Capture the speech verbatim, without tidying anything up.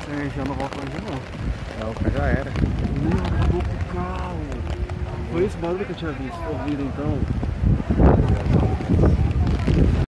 É, já não volta mais não. Não, o carro já era. Meu, acabou com o carro. Foi esse barulho que eu tinha visto, ouvido então.